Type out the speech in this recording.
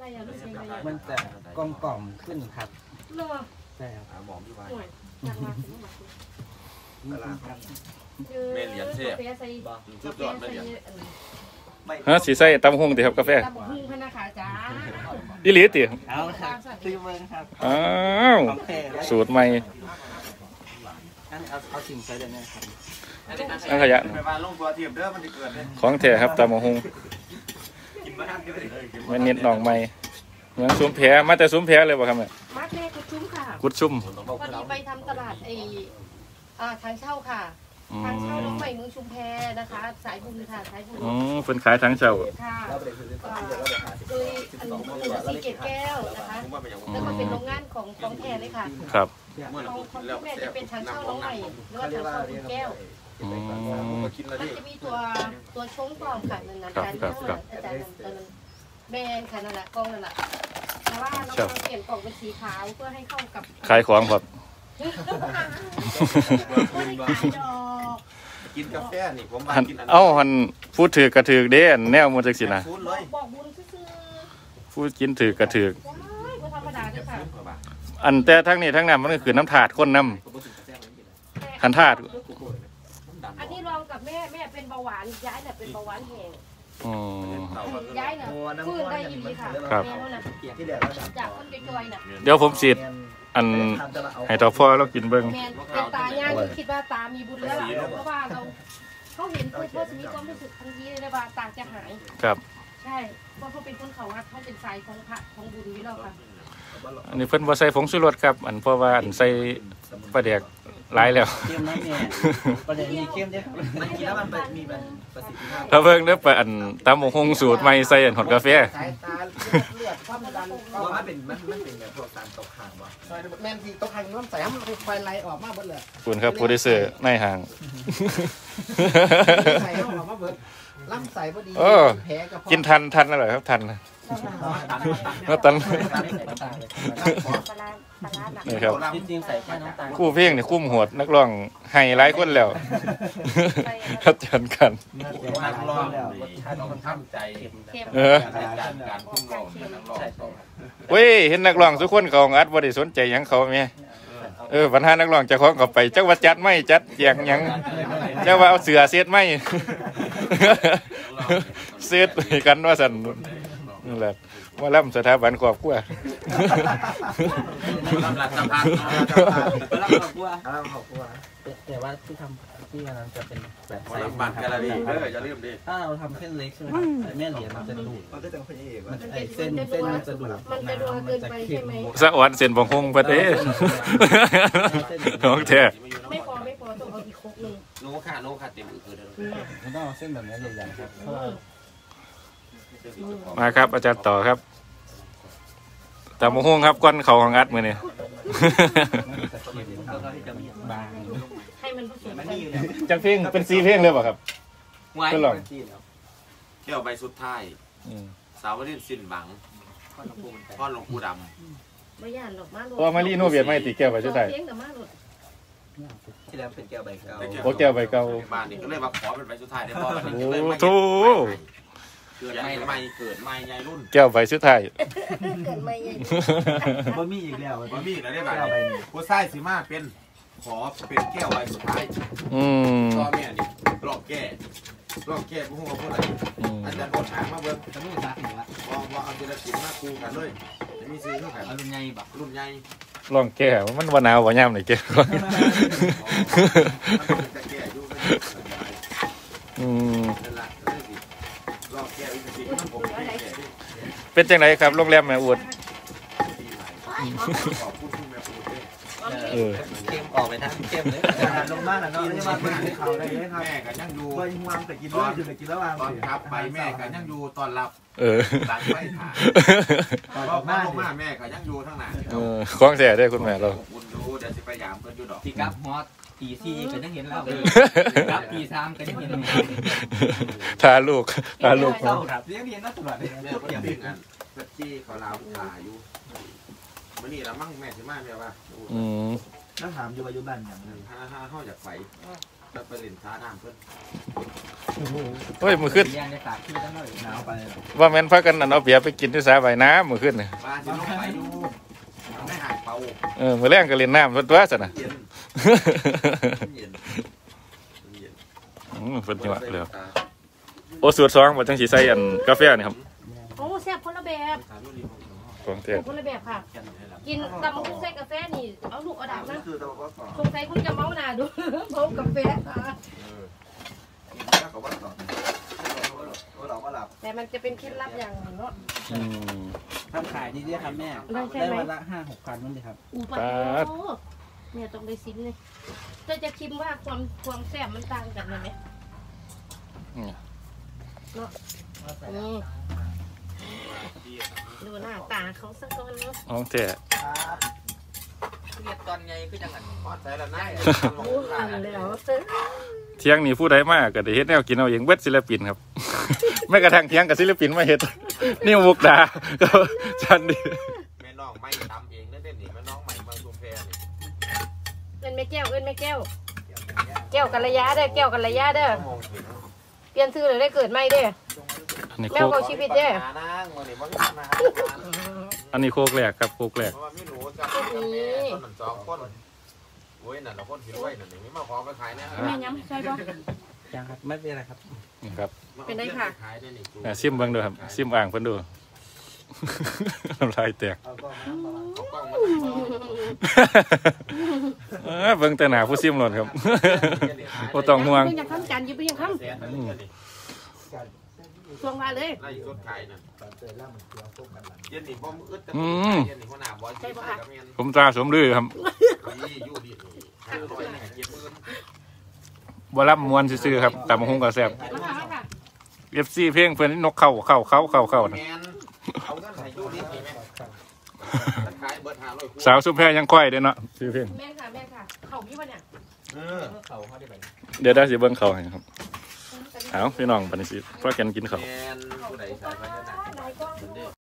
อะรู้สึกยังไงมันจะกล่อมขึ้นครับเนาะใช่ครับหมอมที่ไว้แม่เหรียญเท่ชุดยอดแม่เหรียญฮะสีใส่ตำหงติครับกาแฟตำหุ่งพนักงานจ้าอีหลีติเอาครับซื้อเบิ้งครับอ้าวสูตรใหม่เอาสิ่งใส่ได้ไหมครับอันขยะของแท้ครับตำหงมันเน็ตหนองใหม่เหมือนซุ้มแพมาแต่ซุ้มแพเลยป่ะครับเนี่ยมาแม่กุดชุ่มค่ะกุดชุ่มพอดีไปทำตลาดทางเช่าค่ะทางเช่าน้องใหม่เมืองชุมแพนะคะสายบุญค่ะสายบุญเป็นขายทางเช่าค่ะโดยอันนี้สีเกตแก้วนะคะแล้วก็เป็นโรงงานของแพรเลยค่ะครับของแม่จะเป็นทางเช่าน้องใหม่หรือว่าทางเช่าคุณแก้วมันจะมีตัวชงปลอมค่ะนั่นนะอาจารย์นั่นแบรนด์ค่ะนั่นแหละกล้องนั่นแหละแต่ว่าเราเปลี่ยนกล่องเป็นสีขาวเพื่อให้เข้ากับขายของครับกินกาแฟนี่ผมมากินหันพูดถือกระถือเด้แนวมันจังสินะพูดกินถือกระถืออันแต่ทั้งนี้ทั้งนั้นมันก็คือน้ำถาดคนน้ำขันถาดอันนี้ลองกับแม่เป็นเบาหวานย้ายเนี่ยเป็นเบาหวานแห้งย้ายเนี่ยฟื้นได้ยินดีค่ะครับจากคนจอยๆน่ะเดี๋ยวผมฉีดอันให้ต่อพ่อเรากินเบิ้งเป็นตาย่างคิดว่าตามีบุญแล้วเพราะว่าเขาเห็นพ่อจะมีความรู้สึกทันทีเลยว่าตาจะหายครับใช่เพราะเขาเป็นคนเขาวัดเขาเป็นสายของพระของบุญนี่แล้วค่ะอันนี้เพิ่นบ่ใส่ผงชูรสครับอันเพราะว่าอันใส่ปลาแดกหลายแล้วเข้มนะเนี่ยปลาแดกมีเข้มด้วยมันกินแล้วมันมีประสิทธิภาพถ้าเบิ่งเด้อไปอันตำหงสูตรใหม่ใส่อันหอดกาแฟสายตาเลือดความดันมันเป็นแบบพวกสารตกค้างบ่แม่นที่ตกค้างมันใส่มันไฟไหลออกมาเบิดเลยคุณครับโปรดิวเซอร์ในห้างใส่ออกมาเบิดล่ำใส่พอดีแผลกับกินทันอร่อยครับทันแล้วตันนี่ครับคู่เพลงนี่คุ้มหัวนักร้องไฮไลท์คนแล้วทัดจันกันนักร้องต้องทำใจการคุ้มร้องนักร้องเว้ยเห็นนักร้องทุกคนเขาอัดบ่ได้สนใจหยังเขาแม่ปัญหานักร้องจะคล้องเขาไปจักว่าจัดไม่จัดแยงหยังจักว่าเอาเสือเสียดไม่เสียดกันว่าสั่นนั่นแหละว่าล่ำสถาบันครอบครัวล่ำหลักสะพานล่ำครอบครัวแต่ว่าที่ทำที่วันนั้นจะเป็นแบบใส่บัตรแกลเลอรี่จะลืมดิถ้าเราทำเส้นเล็กใช่ไหมแม่เหรียญมันจะดูดมันก็จะพยายามเส้นมันจะดูดมันจะเค็มสะอ่อนเส้นบางคงประเทศน้องแท้ไม่พอต้องเอาอีกครกนึงโน้ค่ะเต็มคือมันต้องเอาเส้นแบบนี้ใหญ่ๆครับมาครับอาจารย์ต่อครับตามห้องครับก้อนเขาของอัดมือนี่จังเพลงเป็นซีเพลงเลยป่ะครับก็ลองเที่ยวใบสุดท้ายสาวนินสินบังพ่อหลวงปู่ดำไม่ย่านหรอกมามารีโนเวียนไม่ตีแก้วไปใช่ไหมที่แล้วเป็นแก้วใบเก่าโอ้แก้วใบเก่าบ้านนี้ก็เลยมาขอเป็นใบสุดท้ายได้พ่อโอ้โหเกิดใหม่ใหญ่รุ่นแก้วใบสุดท้ายเกิดใหม่ใหญ่บ่มีอีกแล้วบ่มีแล้วได้ไหมผู้ชายสิมาเป็นขอเป็นแก้วใบสุดท้ายพ่อแม่นี่ลอกแก้ผู้หัวผู้ไหนอาจารย์คนหางมาเบิ้งจะไม่ซักหนูละว่าเอาเจริญศิลป์มาคูกันเลยจะมีซื้อเท่าไหร่รุ่นใหญ่ปะรุ่นใหญ่ลองแก้มันวันหนาววันย่ำไหนแก้เป็นจังไรครับโรงแรมแม่อูดเข้มออกไปทางเข้มเลยลงมาแล้วก็ไม่มาเขาได้เลยครับแม่กันยังอยู่ไปวางแต่กินด้วยอยู่แต่กินแล้ววางตอนครับไปแม่กันยังอยู่ตอนรับหลังไปถ่ายตอนมาแม่กันยังอยู่ทั้งนั้นคล้องแส่ได้คุณแม่เราคุณดูเดี๋ยวจะไปยามกันอยู่ดอกที่กับฮอตตีซีก็ยังเห็นแล้วกับตีสามก็ยังเห็นทาลูกครับเลี้ยงมาตลอดเลยแม่ก็ยังเป็นกันเพื่อที่เขาลาวถ่ายอยู่วันนี้เรามั่งแม่ถึงมากเลยว่าต้องถามอยู่ปัจจุบันอย่างนั้น5อยากไฟจะไปเล่นท่าน้ำเพิ่นโอ้ยมื้อขึ้นย่างในปากที่ตั้งหน่อยหนาวไปว่าแม่นพากันนั่นเอาเบียร์ไปกินที่สาใบน้ำมื้อขึ้นนี่มาสิลงไปดูไม่หายเป่ามื้อแรงก็เล่นน้ำตัวซั่นน่ะเย็นเย็นเย็นเพิ่นจังหวะเลยโอ้สูตร2บ่จังสิใส่อันกาแฟนี่ครับโอ้แซ่บคนละแบบของแท้คนละแบบค่ะ กินตำกุ้งใส่กาแฟนี่เอาลูกเอาดาบนะสงสัยคุณจะเมาหนาดู เมากาแฟแต่มันจะเป็นเคล็ดลับอย่างหนึ่งเนาะทำขายดีๆครับแม่ได้วันละ5-6 พันนั่นเลยครับอุปโภคเนี่ยต้องได้ซิมเลยจะคิดว่าความแซ่บมันต่างกันไหมเนาะดูหน้าตาเขาสักก้อนเนาะของแท้เรียกตอนไงคือจังหันพอใจแล้วนะโอ้หันแล้วซื้อเที่ยงนี้ผู้ใดมาก็ได้เฮ็ดแนวกินเอาเองเบิดศิลปินครับ แม้กระทั่งเที่ยงกับศิลปินมาเฮ็ดนี่มุกดาก็จันดีแม่น้องไม่ทำเองนั่นเด่นนี่แม่น้องใหม่เมืองชุมแพนี่เอิ้นแม่แก้วแก้วกัลยาเด้อแก้วกัลยาเด้อเปลี่ยนชื่อเลยได้เกิดใหม่เด้ออันนี้แมโคว กเขาชีวิตเด้ออันนี้โคกแรกครับโคกแรกเพราะว่าไม่รู้จะเป็นแม่ต้นหนึ่ง2 คนโอ้ยนั่นเราคนผิวไว้นั่นนี่มาขอไปขายเนี่ยแม่ย้ำใช่ปะยังครับไม่เป็นไรครับนี่ครับเป็นไรค่ะขายได้นี่ซิมเบิ่งดูครับซิมอ่างเพิ่นดู น้ำลายแตกเอากล้องมาเบิ่งแต่หน้าผู้ซิมโลดครับ บ่ต้องห่วงเพิ่งอยากทำจานอยู่เพิ่งอยากทแสนนึงนี่ำช่วงมาเลยไล่สดขายน่ะเย็นนี่บ่มืออึดแต่เย็นนี่หัวหน้าบ่ใช่บ่ครับผมตราสมลือครับอยู่ดี500นี่เก็บเงินบ่รับมวนซื่อๆครับตำบักหุ่งก็แซ่บมาค่ะ FC เพลงเพิ่นนกเข้านะแม่นเอาเงินให้อยู่ดีนี่แม่ขายเบิด500คู่สาวสุแพรยังก้อยเด้เนาะชื่อเพลงแม่ค่ะแม่ค่ะเขาพี่วะเนี่ยเขาเขาได้ไปเดี๋ยวได้สิเบิ่งเขาให้ครับเอาพี่น้องปานนี้สิพากันกินข้าวแม่นผู้ใดใส่ภาชนะหลายกล้อง